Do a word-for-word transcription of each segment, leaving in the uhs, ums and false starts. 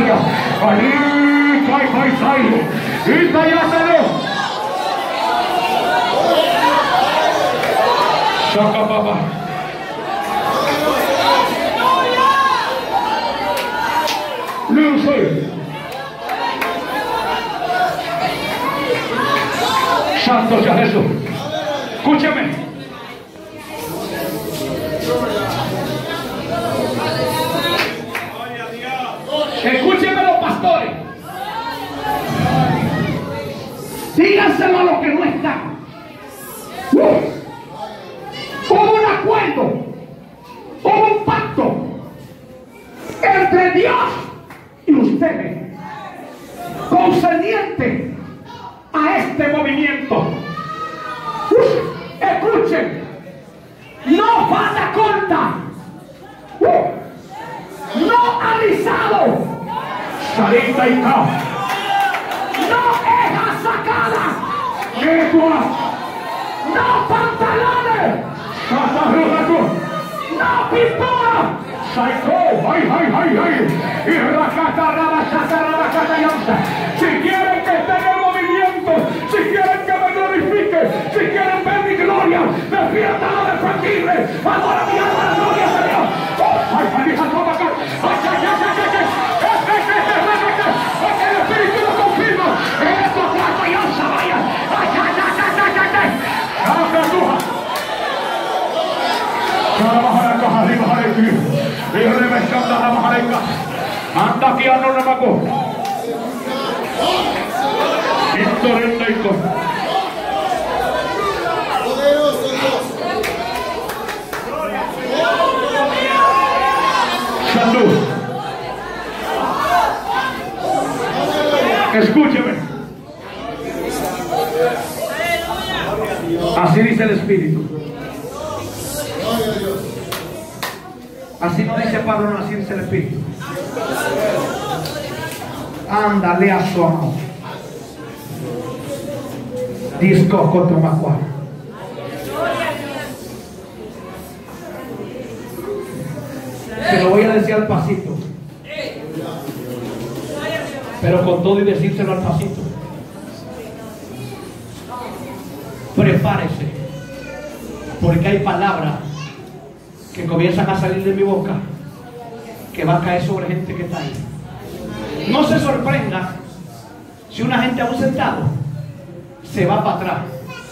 Italia. Ahí, sai, sai, sai. Italia, salió. Saca, papá. Luce. Santo sea Jesús. Escúcheme. Escúcheme los pastores. Díganselo a los que no están. Uh. Hubo un acuerdo, hubo un pacto entre Dios y ustedes concerniente a este movimiento. Uh. Escuchen, no falta corta, uh. no alisado, salita y cao, no eja sacada, no pantalones, no pintura, saicó, ay, ay, ay, ay, y racata, rabachata, rabachata, yanza. Si quieren que esté en el movimiento, si quieren que me glorifique, si quieren ver mi gloria, despierta lo defendible, adora mi alma, la gloria de Dios. Ay, ay, hija, toma acá, ay, ay, ay, ay, ay, ay, el Espíritu lo confirma, esto trata y alza, vaya, ay, ay, ay, ay, ay, ay, ay, anda aquí a no le mago. Salud. Escúcheme. Así dice el Espíritu. Así no dice Pablo, no, así dice el Espíritu. Ándale a su amor. Disco contra Macua. Se lo voy a decir al pasito, pero con todo y decírselo al pasito. Prepárese, porque hay palabras que comienzan a salir de mi boca que va a caer sobre gente que está ahí. No se sorprenda si una gente aún sentado se va para atrás,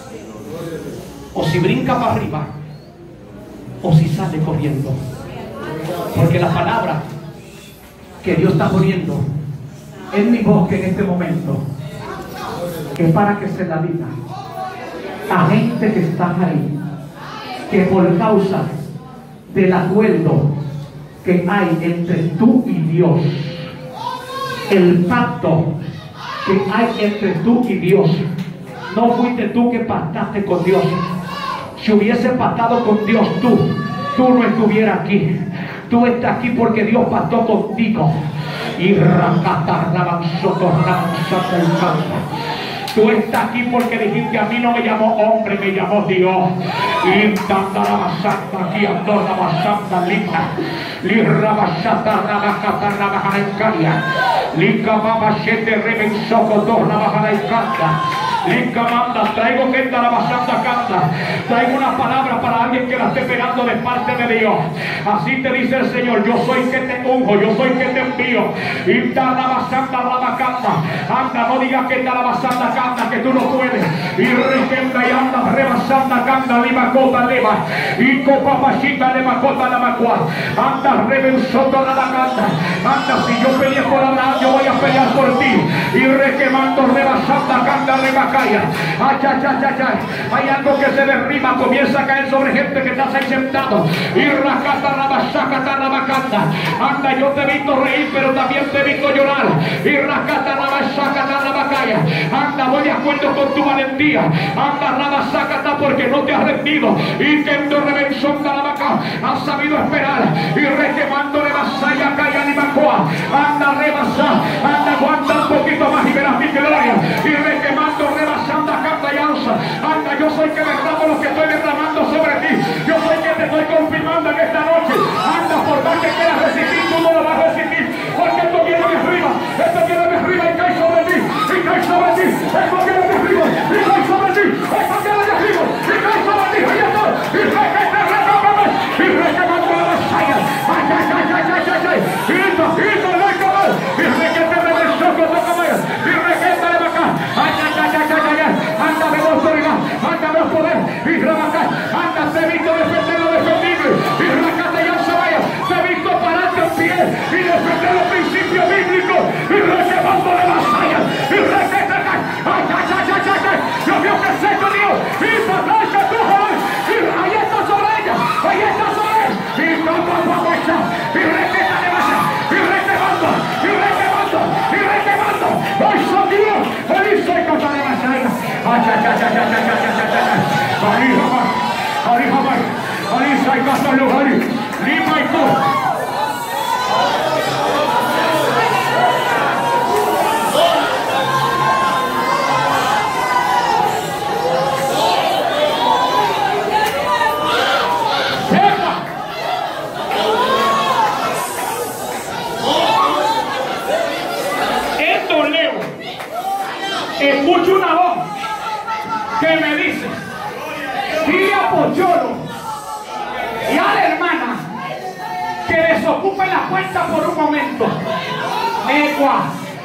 o si brinca para arriba, o si sale corriendo, porque la palabra que Dios está poniendo en mi boca en este momento es para que se la diga a gente que está ahí, que por causa del acuerdo que hay entre tú y Dios, el pacto que hay entre tú y Dios, no fuiste tú que pactaste con Dios. Si hubiese pactado con Dios tú, tú no estuvieras aquí. Tú estás aquí porque Dios pactó contigo. Y tú estás aquí porque dijiste: a mí no me llamó hombre, me llamó Dios. Y tanta la basanta aquí, ando la basanta linda. Lirra basata, rabacata, rabajana en caria. Lica babachete, rebensoco, torna bajana en caria. Lica manda, traigo que la basanta canta. Traigo una palabra para alguien que la esté esperando de parte de Dios. Así te dice el Señor: yo soy que te unjo, yo soy que te envío. Y ta la basanta, rabacata. Anda, no digas que la basanta canta, que tú no puedes. Y requenta y anda, rebasanda canta, lima cota leva. Y copa pachita leva cota la macua. Anda, rebensoto la canta. Anda, si yo peleé por Abraham, yo voy a pelear por ti. Y requemando, rebasanda canta, leva calla. Ay, ay, ay, ay, ay. Hay algo que se derriba, comienza a caer sobre gente que está ahí sentado. Y racata, rabasacata, rabacata. Anda, yo te he visto reír, pero también te he visto llorar. Y racata, rabasacata, rabacaya. Anda, voy de acuerdo con tu valentía. Anda, rabasacata, porque no te has rendido. Y que en tu revención de la vaca has sabido esperar. Y requemando rebasaya, calla, ni macoa. Anda, rebasa. Anda, aguanta un poquito más y verás mi gloria. Y requemando rebasando canta y alza. Anda, yo soy que derramo lo que estoy derramando sobre ti. Yo soy que te estoy confirmando en esta noche. Anda, por más que quieras resistir, tú no lo vas a resistir, porque esto viene de arriba. estos lugares. Lima y tú. Escucho una voz que me dice: dile a Pocholo y a la hermana que desocupen la puerta por un momento. Ecua,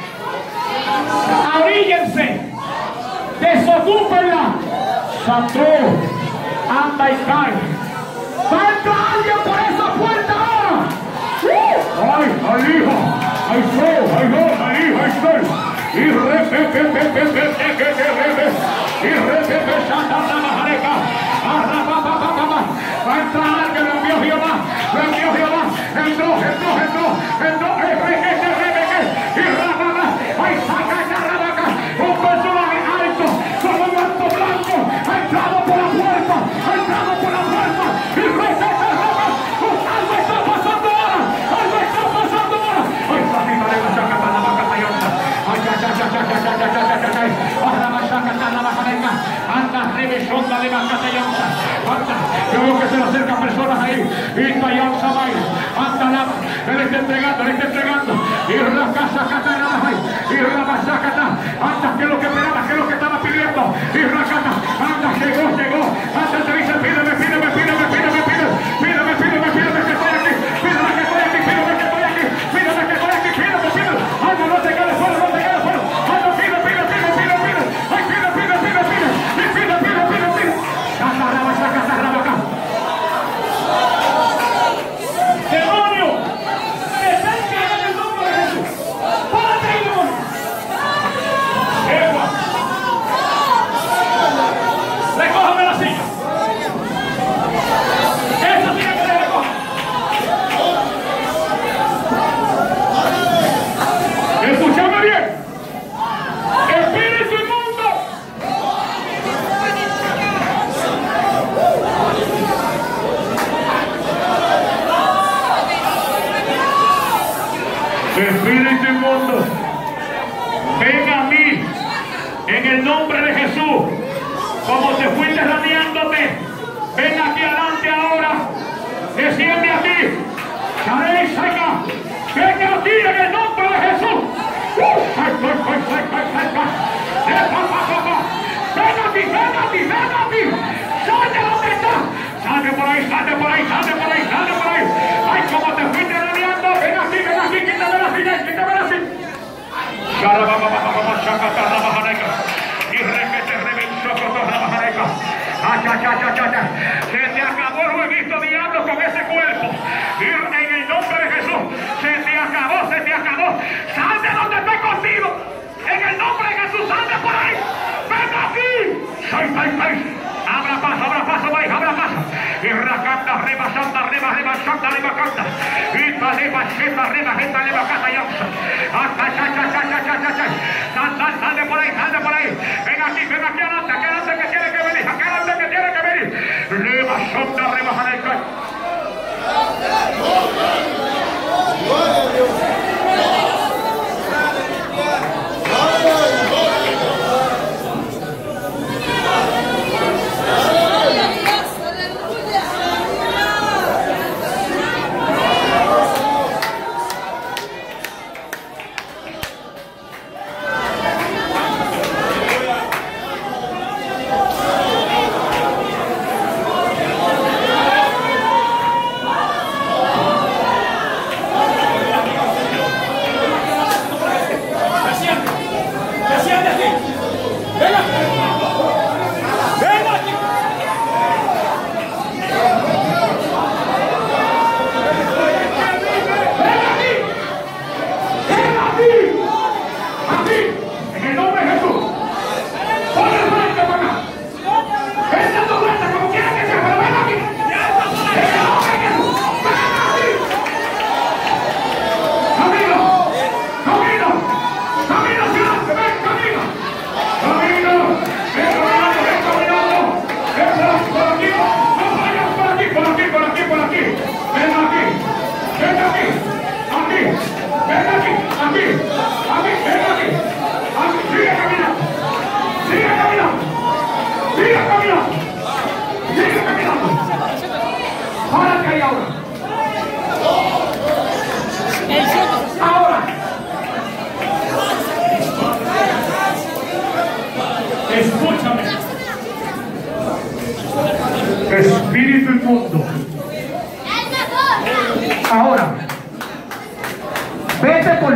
abríguense, desocúpenla. Santo, anda y cae. ¿Va a entrar alguien por esa puerta ahora? ¡Ay, ay, hijo! ¡Ay, soy! ¡Ay, no! ¡Ay, hijo! ¡Ay, soy! Y re, pe, pe, pe, pe, pe, pe, pe, pe, y re, pe, pe, santa la majareca, arra, pa, pa, pa, pa, pa, va a entrar alguien, lo envió Jehová, lo envió Jehová, entró, entró, entró, entró, eh, re, que, que, re, que, y ra, pa, pa, ay, saca esa rabaca, un personaje alto, como un manto blanco, ha entrado por la puerta, ha entrado por la puerta, y re, que, que, rabaca, algo está pasando ahora, algo está pasando ahora, ay, saquita de la saca, para la vaca, tayonta. Anda, revesonda de Macatayanza. Anda, yo veo que se le acercan personas ahí. Y Tayanza baila. Anda, lava. Él está entregando, él está entregando. Y la casa catana ahí. Y la masacata. Anda, que es lo que esperaba, que es lo que estaba pidiendo. Y la cata. Anda, llegó, llegó. Anda, te dice, pídeme, pídeme, pídeme, pídeme, pídeme. Pídeme, pídeme, pídeme que estoy aquí. Pídeme que estoy aquí, pídeme que estoy aquí. Pídeme que estoy aquí, pídeme, pídeme. Anda, no te quedes fuera, no te quedes fuera. Anda, pide, pide, pide, pide, pide. Ay, pide, pide, pide, pide. Y pide, pide, pide, pide. Saca, raba, saca, saca, raba, acá. ¡Demonio! ¡Detente en el nombre de Jesús! ¡Párate, demonio! ¡Eva! ¡Recójame la silla! ¡Esa silla que le recoja! ¡Escúchame bien! ¡Espíritu inmundo! Espíritu inmundo, ven a mí en el nombre de Jesús. Como te fuiste radiándote, ven aquí adelante ahora. Desciende aquí. Sharéis acá. Ven aquí en el nombre de Jesús. Ven aquí, ven aquí, ven aquí. Sal de donde está. Sale por ahí, sale por ahí, sale por ahí, sale por ahí. Ay, como te fuiste radiando, ven aquí, ven aquí, quítame la silla, quítame la silla. Y requete reventó con toda la majareca. Se te acabó el jueguito, diablo, con ese cuerpo. Y en el nombre de Jesús, se te acabó, se te acabó. Sal de donde estoy contigo. En el nombre de Jesús, sal de por ahí. Ven aquí. Soy, soy, soy. Abra paso, abra paso, vais, abra paso. Y racanda, reba, santa, reba, reba, santa, reba, canta. Y taleba, sheta, reba, jeta, reba, cata, yamsa. Hasta, cha, cha, cha, cha, cha, cha, cha. Sal, sal, sal de por ahí, sal de por ahí. Ven aquí, ven aquí adelante, aquí adelante que tiene que venir, aquí adelante que tiene que venir. Reba, santa, reba, jeta.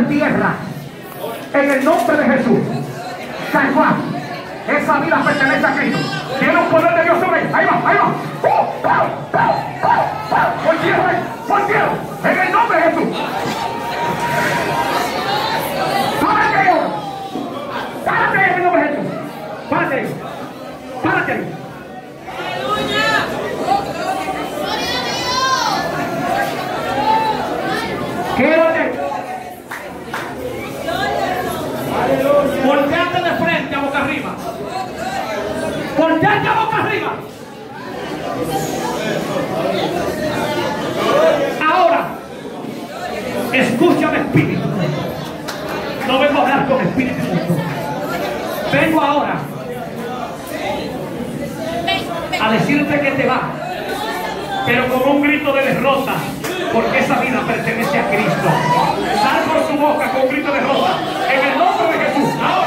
tierra. En el nombre de Jesús. San Juan. Esa vida pertenece a Cristo. Tiene un poder de Dios sobre él. Ahí va, ahí va. Por tierra, por tierra. En el nombre de Jesús. Párate ahora. Párate en el nombre de Jesús. Párate. Párate. Quédate. Volteate de frente a boca arriba. Volteate a boca arriba. Ahora, escúchame, espíritu. No vengo a hablar con espíritu mundo. Vengo ahora a decirte que te va, pero con un grito de derrota, porque esa vida pertenece a Cristo. Sal por tu boca con un grito de derrota en el nombre de Jesús. Ahora.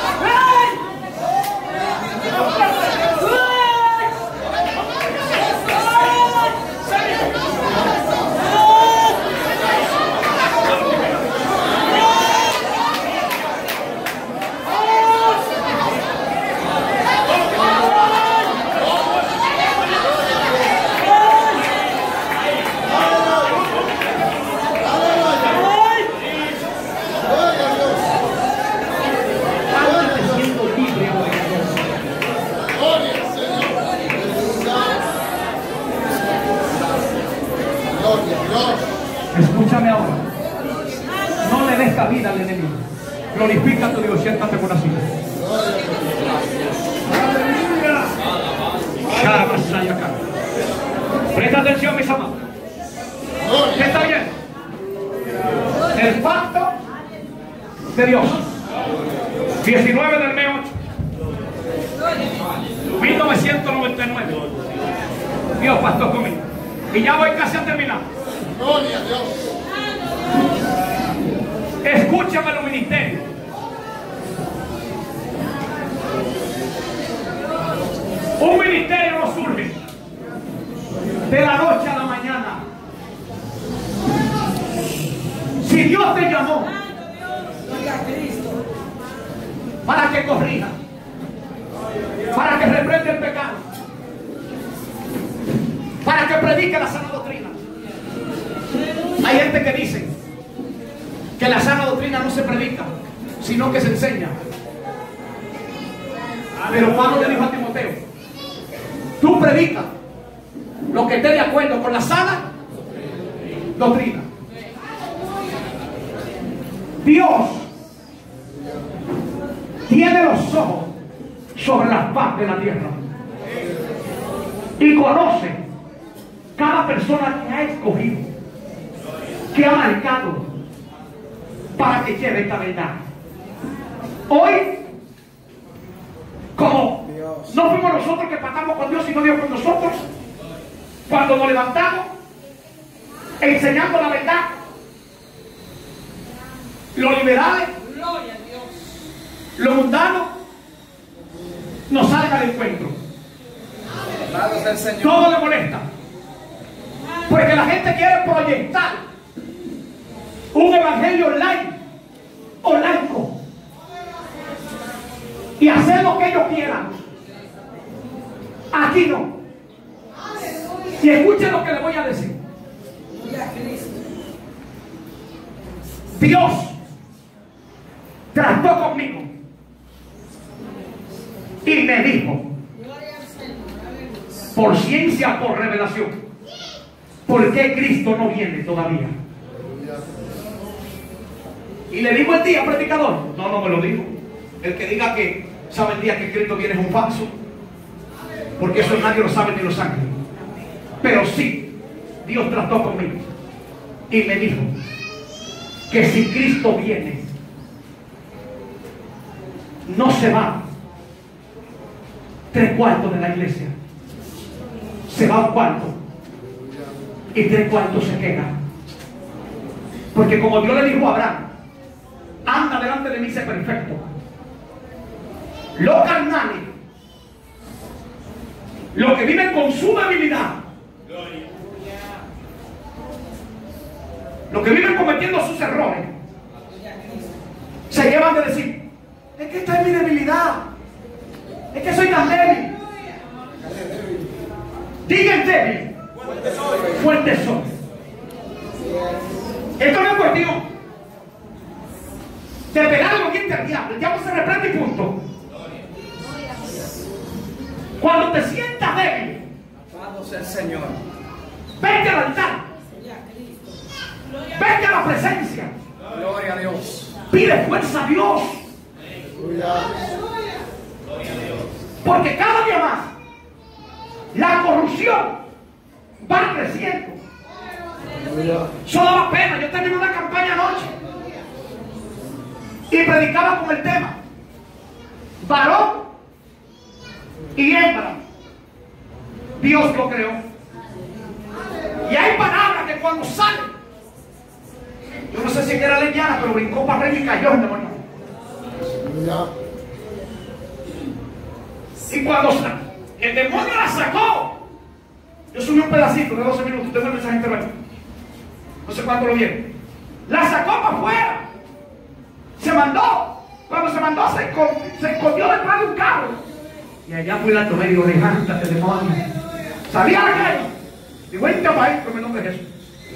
Escúchame ahora. No le des cabida al enemigo. Glorifica a tu Dios. Siéntate con la silla. Presta atención, mis amados. ¿Qué está bien? El pacto de Dios. diecinueve del mes ocho. mil novecientos noventa y nueve. Dios pasó conmigo. Y ya voy casi a terminar. Gloria a Dios. Escúchame los ministerios. Un ministerio no surge de la noche a la mañana. Si Dios te llamó para que corrija, para que reprenda el pecado, para que predique la sana doctrina. Hay gente que dice que la sana doctrina no se predica, sino que se enseña. Pero Pablo le dijo a Timoteo: tú predica lo que esté de acuerdo con la sana doctrina. Dios tiene los ojos sobre la paz de la tierra y conoce cada persona que ha escogido, que ha marcado para que lleve esta verdad. Hoy, como no fuimos nosotros que pactamos con Dios, sino Dios con nosotros, cuando nos levantamos enseñando la verdad, los liberales, los mundanos nos salen al encuentro. Todo le molesta, porque la gente quiere proyectar un evangelio online o laico y hacer lo que ellos quieran. Aquí no. Y escuchen lo que les voy a decir. Dios trató conmigo y me dijo, por ciencia, por revelación, ¿por qué Cristo no viene todavía? Y le digo el día, predicador. No, no me lo digo. El que diga que sabe el día que Cristo viene es un falso, porque eso nadie lo sabe ni los ángeles. Pero sí, Dios trató conmigo y me dijo que si Cristo viene, no se va tres cuartos de la iglesia, se va un cuarto y tres cuartos se queda. Porque como Dios le dijo a Abraham, anda delante de mí, sé perfecto. Los carnales, los que viven con su debilidad, los que viven cometiendo sus errores, se llevan de decir: es que esta es mi debilidad, es que soy tan débil. Digan débil, fuerte soy. Esto no es cuestión de pegar algo bien al diablo. El diablo se reprende y punto. Cuando te sientas débil, Alabado sea el Señor. vete al altar, vete a la presencia, Gloria a Dios. pide fuerza a Dios, porque cada día más la corrupción va creciendo. Eso daba pena. Yo terminé una campaña anoche y predicaba con el tema varón y hembra. Dios lo creó. Y hay palabras que cuando salen, yo no sé si era leñana, pero brincó para arriba y cayó el demonio. Y cuando el demonio la sacó, yo subí un pedacito de doce minutos. Tengo el mensaje interno. No sé cuánto lo vieron. La sacó para afuera. Se mandó. Cuando se mandó, se, se escondió detrás de un carro. Y allá fui la tomé y digo: levántate, demonio. Salí a la calle. Digo: vente para ahí, por el nombre de Jesús.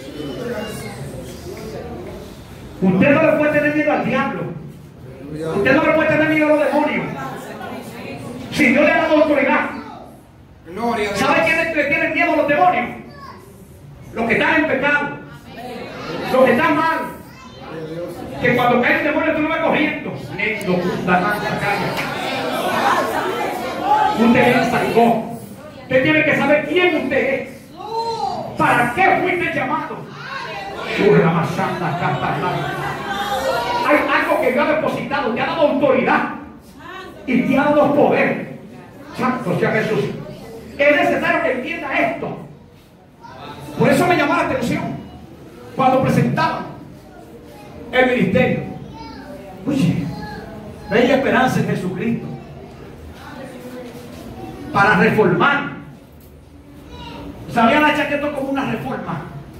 Usted no le puede tener miedo al diablo. Usted no le puede tener miedo a los demonios. Si Dios le da la autoridad. ¿Sabe quiénes le tienen miedo a los demonios? Los que están en pecado, los que están mal. Que cuando cae el demonio tú lo vas corriendo. Esto, la mancha, calla. Usted es salvó. Usted tiene que saber quién usted es. ¿Para qué fuiste llamado? Hay algo que Dios ha depositado, te ha dado autoridad y te ha dado poder. Santo sea Jesús. Es necesario que entienda esto. Por eso me llamó la atención cuando presentaban el ministerio. Oye, bella esperanza en Jesucristo para reformar. Sabían la chaqueta como una reforma.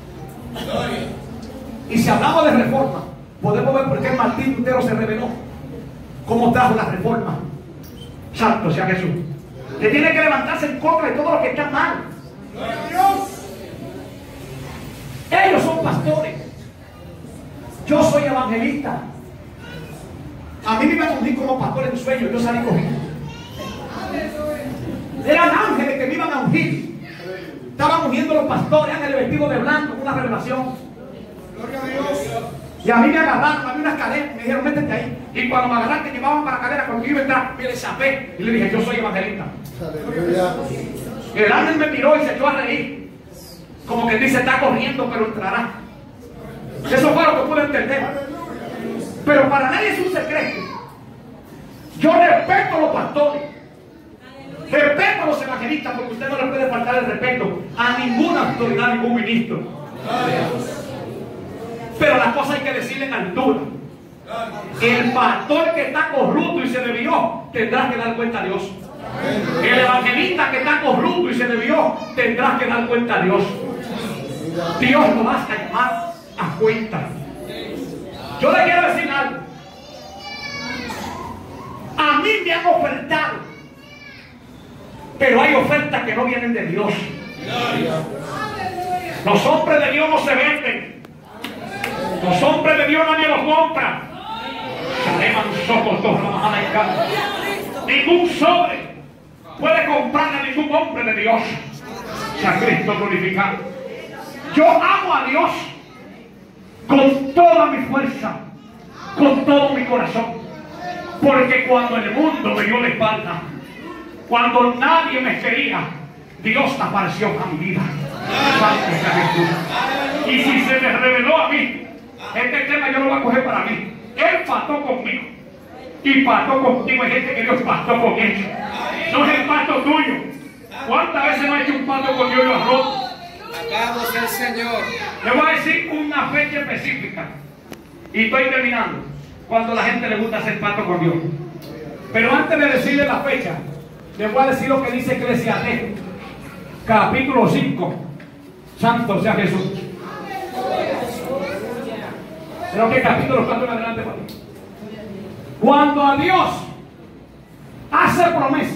Y si hablamos de reforma, podemos ver por qué Martín Lutero se reveló, cómo trajo la reforma. Santo sea Jesús. Que tiene que levantarse en contra de todo lo que está mal. Ellos son pastores. Yo soy evangelista. A mí me iban a ungir como pastor en sueño. Yo salí cogiendo. Eran ángeles que me iban a ungir. Estaban ungiendo los pastores, ángeles vestidos de blanco, con una revelación. Gloria a Dios. Y a mí me agarraron, a mí unas cadenas, me dijeron: métete ahí. Y cuando me agarraron, te llevaban para la cadera. Cuando yo iba a entrar, me desapé y le dije: yo soy evangelista. Y el ángel me miró y se echó a reír, como que dice: está corriendo, pero entrará. Eso fue lo que pude entender. Pero para nadie es un secreto. Yo respeto a los pastores, respeto a los evangelistas, porque usted no le puede faltar el respeto a ninguna autoridad, ningún ministro. Pero la cosa hay que decirle en altura. El pastor que está corrupto y se desvió, tendrá que dar cuenta a Dios. El evangelista que está corrupto y se desvió, tendrá que dar cuenta a Dios. Dios lo va a llamar a cuenta. Yo le quiero decir algo. A mí me han ofertado, pero hay ofertas que no vienen de Dios. Los hombres de Dios no se venden. Los hombres de Dios nadie los compra. Ningún sobre puede comprar a ningún hombre de Dios. Sea Cristo glorificado. Yo amo a Dios con toda mi fuerza, con todo mi corazón. Porque cuando el mundo me dio la espalda, cuando nadie me quería, Dios apareció a mi vida. Santo sea Jesús. Y si se me reveló a mí, este tema yo lo voy a coger para mí. Él pactó conmigo y pactó contigo. Hay gente que Dios pactó con ellos. No es el pacto tuyo. ¿Cuántas veces no has hecho un pacto con Dios y lo has roto? Alabado sea el Señor. Le voy a decir una fecha específica y estoy terminando. Cuando a la gente le gusta hacer pacto con Dios. Pero antes de decirle la fecha, le voy a decir lo que dice Eclesiastés capítulo cinco. Santo sea Jesús. Creo que capítulo cuatro en adelante para ti. Cuando a Dios hace promesa,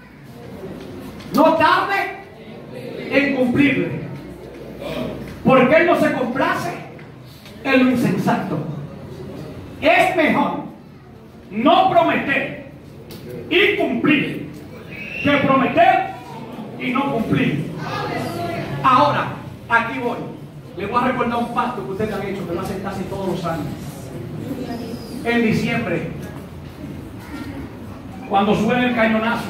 no tarde en cumplirle, porque Él no se complace en lo insensato. Es mejor no prometer y cumplir que prometer y no cumplir. Ahora, aquí voy. Le voy a recordar un pacto que ustedes han hecho, que lo hacen casi todos los años. En diciembre, cuando suena el cañonazo: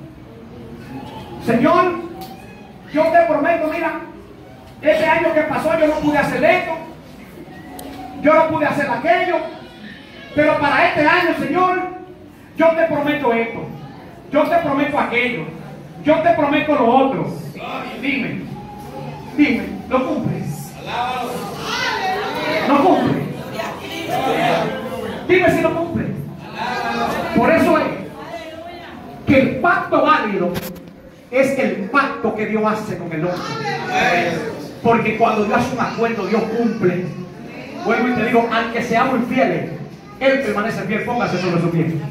Señor, yo te prometo, mira, este año que pasó yo no pude hacer esto, yo no pude hacer aquello, pero para este año, Señor, yo te prometo esto, yo te prometo aquello, yo te prometo lo otro. Dime, dime, ¿lo cumples? ¿Lo cumple? Dime si lo cumple. Por eso es que el pacto válido es el pacto que Dios hace con el hombre. Porque cuando Dios hace un acuerdo, Dios cumple. Vuelvo y te digo, aunque seamos infieles, Él permanece fiel. Póngase sobre su pie.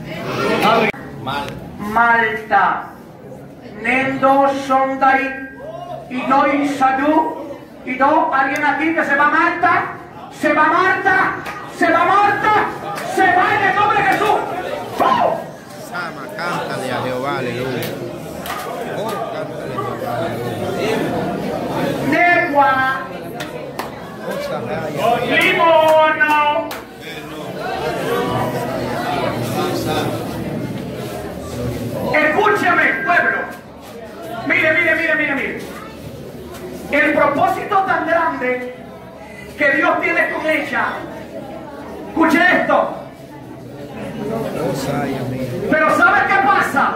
Malta, Nendo, Sondai, y no Isadu, y no alguien aquí que se va Malta, se va Malta, se va Malta, se va en el nombre de Jesús. ¡Oh! Sama, cántale a Jehová, aleluya. Oh, cántale a Jehová, aleluya. Negua, limono. Escúchame, pueblo. Mire, mire, mire, mire, mire. El propósito tan grande que Dios tiene con ella. Escuche esto. Pero ¿sabe qué pasa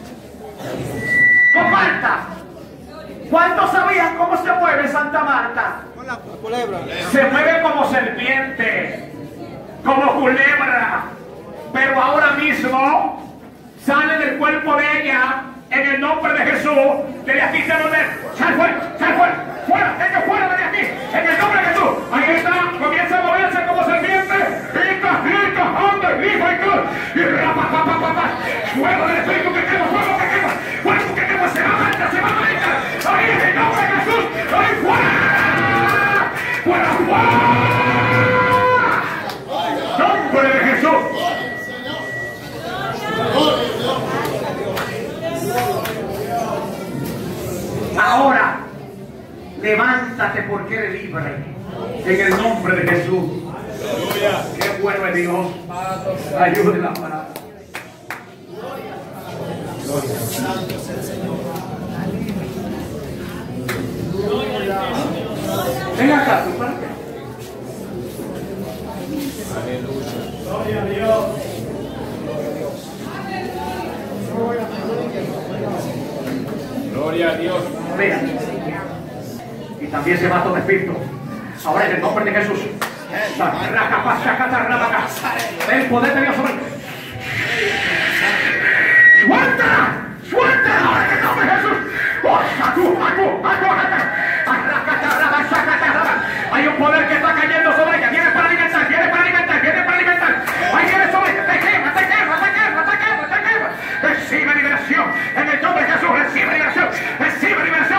con Marta? ¿Cuántos sabían cómo se mueve Santa Marta? Se mueve como serpiente, como culebra, pero ahora mismo sale del cuerpo de ella en el nombre de Jesús. Desde aquí se lo den. Sal fuera, sal fuera, fuera, ellos fuera de aquí, en el nombre de Jesús. Ahí está, comienza a moverse como serpiente. Rica, rica, hombre, rica y tú. Y rapa, pa, pa, pa, pa. Fuego del Espíritu que quema, fuego que quema, fuego que quema, se va a Marta, se va a Marta. Ahí en el nombre de Jesús, ahí fuera, fuera, fuera. Nombre de Jesús. Ahora, levántate porque eres libre. En el nombre de Jesús. Qué bueno es Dios. Ayúdela para. Venga acá, tú para qué. Gloria a Dios. Gloria a Dios. Mira. Y también se va todo espíritu. Ahora en el nombre de Jesús. El poder de Dios sobre él. ¡Suelta! ¡Suelta! Ahora en el nombre de Jesús. Hay un poder que está cayendo sobre ella. Viene para alimentar, viene para alimentar, viene para alimentar. Ahí viene sobre ella. Te quema, te quema, te quema, te quema, te quema. Recibe liberación. En el nombre de Jesús, recibe liberación. Recibe liberación.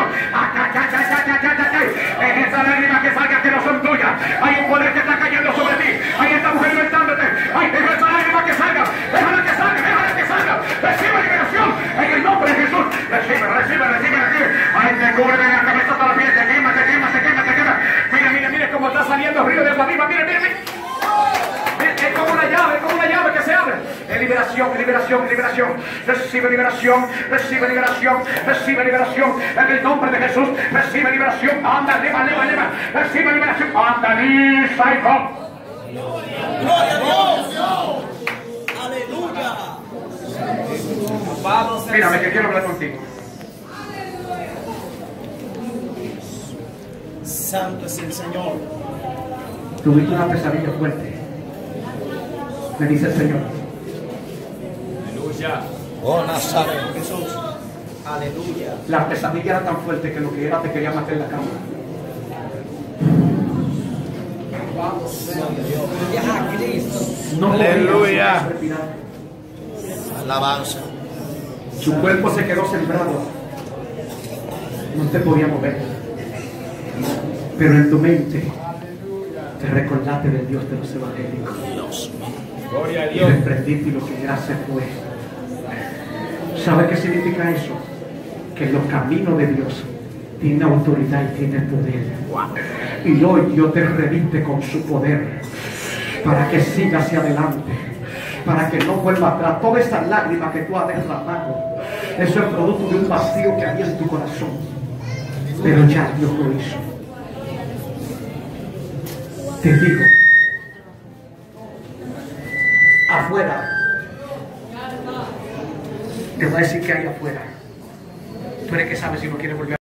Es esa lágrima que salga que no son tuyas. Hay un poder que está cayendo sobre ti. Hay esta mujer alimentándote. Ay, deja esa lágrima que salga. Déjala que salga, déjala que salga. Recibe liberación. En el nombre de Jesús. Recibe, recibe, recibe, recibe. Ay, te cubre de la cabeza hasta la piel. Te quema, te quema, te quema, te quema. Mira, mira, mira cómo está saliendo el río de agua viva. Mira, mira, mira. Es como una llave, es como una llave que se abre. Es liberación, liberación, liberación. Recibe liberación, recibe liberación, recibe liberación. En el nombre de Jesús, recibe liberación. Anda, leva, leva, leva. Recibe liberación. Anda, lisa y con. Gloria a Dios. Aleluya. Mírame que quiero hablar contigo. Santo es el Señor. Tuviste una pesadilla fuerte. Me dice el Señor. Aleluya. Oh, Nazaret. Jesús. Aleluya. La pesadilla era tan fuerte que lo que era te quería matar en la cama. Ya, Cristo. No Aleluya. podía respirar. Alabanza. Su cuerpo se quedó sembrado. No te podía mover. Pero en tu mente te recordaste del Dios de los evangélicos. Gloria a Y Dios. reprendiste y lo que era se fue. ¿Sabe qué significa eso? Que los caminos de Dios tienen autoridad y tienen poder. Y hoy Dios te reviste con su poder para que sigas hacia adelante, para que no vuelva atrás. Toda esa lágrima que tú has derramado, eso es producto de un vacío que había en tu corazón. Pero ya Dios lo hizo. Te digo, afuera, te voy a decir que hay afuera. Tú eres que sabes si no quieres volver.